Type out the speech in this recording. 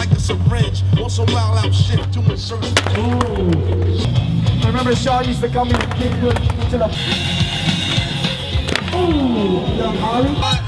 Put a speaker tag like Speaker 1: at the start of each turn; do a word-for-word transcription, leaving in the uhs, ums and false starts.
Speaker 1: like a syringe. Also wild out shit, doing certain.
Speaker 2: I remember Sean used to come in and kick good to the. Ooh, young Harley.